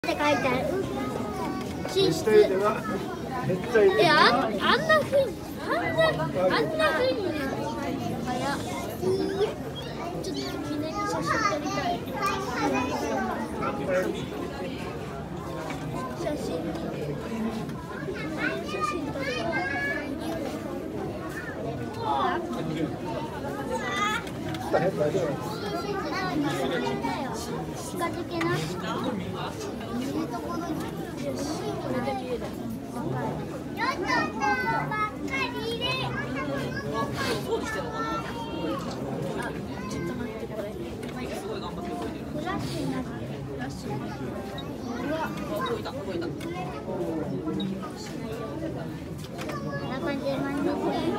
書いてある。寝室。 めっちゃいい。 あんなふうにね。ちょっと記念に写真撮りたい。写真撮るわ。近づけな。いいところに。よし、これで見える。よっとばっかりで。そうしてるのかな。あ、ちょっと待って、これ。すごい頑張って動いてる。フラッシュになってる。フラッシュになってる。うわ、動いた。こんな感じで真ん中に。